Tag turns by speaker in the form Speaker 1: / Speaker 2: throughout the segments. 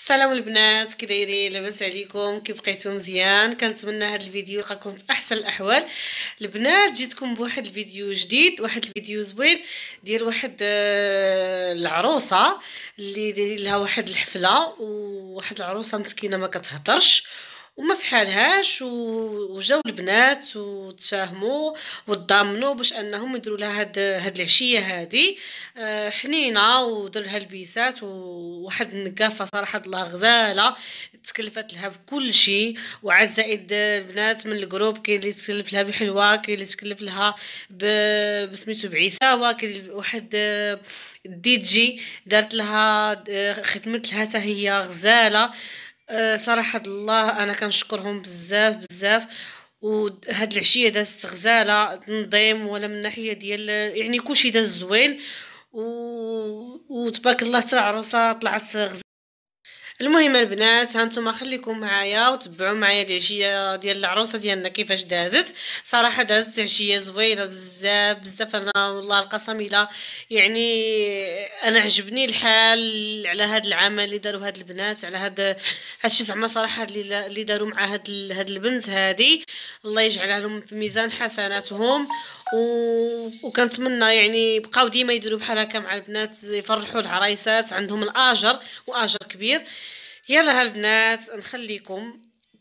Speaker 1: السلام البنات، كي دايرين؟ لاباس عليكم؟ كي بقيتو مزيان؟ كنتمنى هذا الفيديو يلقاكم في احسن الاحوال. البنات جيتكم بواحد الفيديو جديد، واحد الفيديو زوين ديال واحد العروسه اللي دايرين لها واحد الحفله، وواحد العروسه مسكينه ما كتهضرش وما فحالهاش، وجاو البنات وتفاهموا وتضامنوا باش انهم يديروا لها هاد العشيه هادي حنينه، ودار لها البيسات وواحد النقافه صراحه الله غزاله تكلفت لها بكل شيء. وعاد زائد البنات من الجروب كاين اللي تكلف لها بحلوه، كاين اللي تكلف لها بسميتو بعساوه، كاين واحد دي جي دارت لها خدمت لها حتى هي غزاله. صراحه الله انا كنشكرهم بزاف بزاف. وهاد العشيه دازت غزاله تنظيم ولا من ناحيه ديال يعني كلشي داز زوين وتبارك الله حتى العروسه طلعت غزاله. المهم البنات هانتوما خليكم معايا وتبعوا معايا العشيه ديال العروسه ديالنا كيفاش دازت. صراحه دازت عشيه زوينه بزاف بزاف، انا والله القسم الا يعني انا عجبني الحال على هذا العمل اللي داروا هاد البنات، على هادشي زعما صراحه اللي داروا مع هاد البنت هادي. الله يجعلها لهم في ميزان حسناتهم. وكنتمنى يعني بقاو ديما يديروا بحال هكا مع البنات، يفرحوا العرايسات، عندهم الاجر واجر كبير. يلا هالبنات نخليكم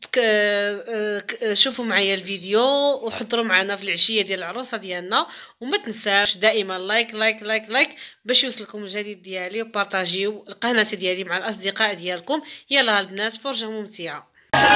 Speaker 1: شوفوا معايا الفيديو وحضروا معنا في العشيه ديال العروسه ديالنا، وما تنساش دائما لايك لايك لايك لايك باش يوصلكم الجديد ديالي، وبارطاجيو القناه ديالي مع الاصدقاء ديالكم. يلا هالبنات فرجه ممتعه.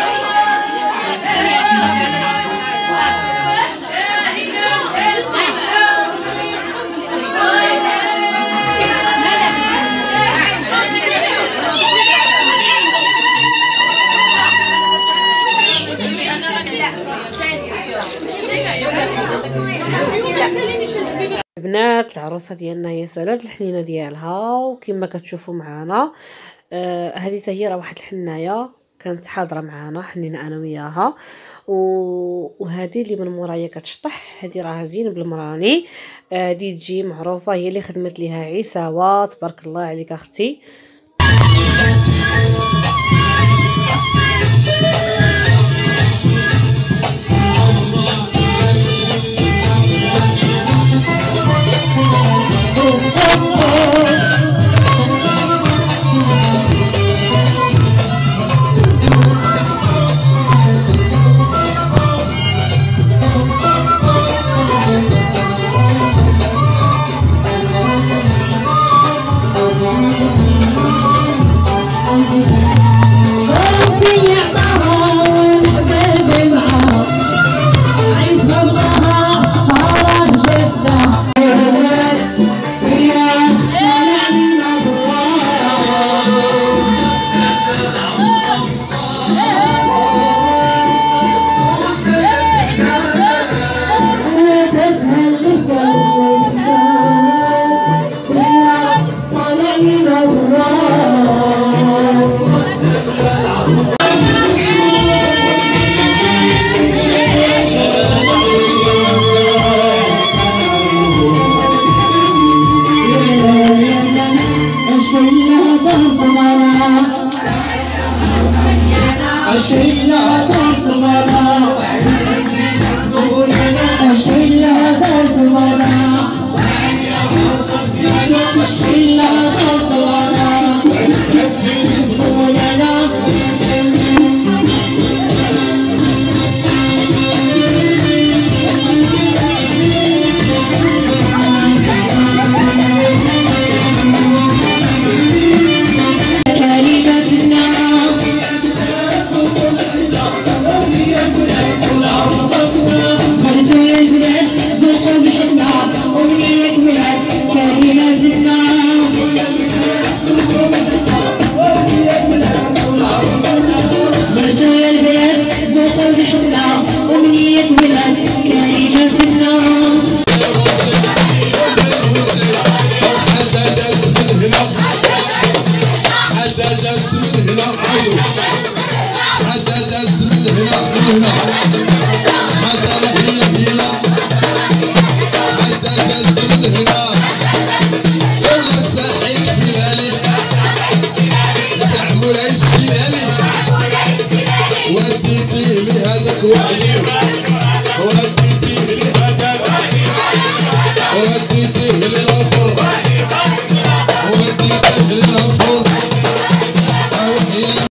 Speaker 1: البنات العروسه ديالنا هي سالات الحنينه ديالها، وكما كتشوفوا معنا هذه حتى هي راه واحد الحنايه كانت حاضره معنا حنينه انا وياها. وهذه اللي من مورايا كتشطح، هذه راه زين بالمراني دي جي معروفه، هي اللي خدمت ليها عساوه. تبارك الله عليك اختي.
Speaker 2: بديتي من هذاك وعلي